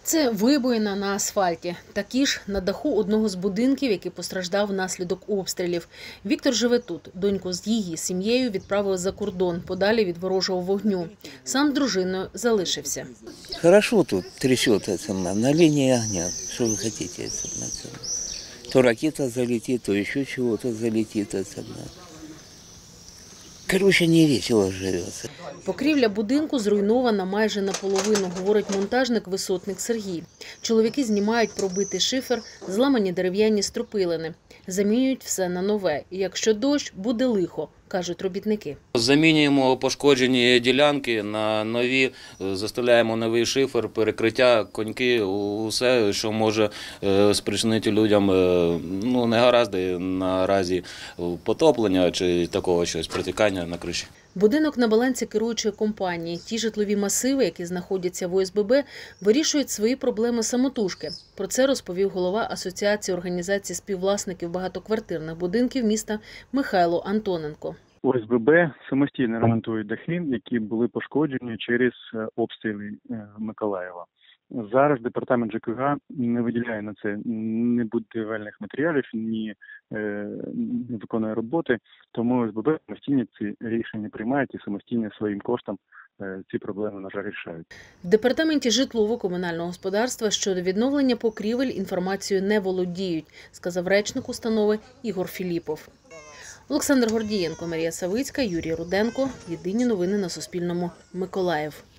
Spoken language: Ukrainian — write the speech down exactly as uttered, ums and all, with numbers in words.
Це вибоїна на асфальті. Такі ж на даху одного з будинків, який постраждав внаслідок обстрілів. Віктор живе тут. Доньку з її сім'єю відправили за кордон, подалі від ворожого вогню. Сам з дружиною залишився. Хорошо тут трясет это, на линии огня. Что вы хотите? Это, то ракета залетит, то еще чего-то залетит. Это, короче, не весело живется. Покрівля будинку зруйнована майже наполовину, говорить монтажник-висотник Сергій. Чоловіки знімають пробитий шифер, зламані дерев'яні стропилини. Замінюють все на нове. І якщо дощ, буде лихо, кажуть робітники. Замінюємо пошкоджені ділянки на нові, заставляємо новий шифер, перекриття, коньки, усе, що може спричинити людям ну, негаразди наразі потоплення чи такого щось, протікання на криші. Будинок на балансі керуючої компанії. Ті житлові масиви, які знаходяться в О С Б Б, вирішують свої проблеми самотужки. Про це розповів голова Асоціації організацій співвласників багатоквартирних будинків міста Михайло Антоненко. О С Б Б самостійно ремонтують дахи, які були пошкоджені через обстріли Миколаєва. Зараз департамент Ж К Г не виділяє на це ні будівельних матеріалів, ні не виконує роботи, тому О С Б Б самостійно ці рішення приймають і самостійно своїм коштом ці проблеми, на жаль, рішають. В департаменті житлово-комунального господарства щодо відновлення покрівель інформацією не володіють, сказав речник установи Ігор Філіпов. Олександр Гордієнко, Марія Савицька, Юрій Руденко. Єдині новини на Суспільному. Миколаїв.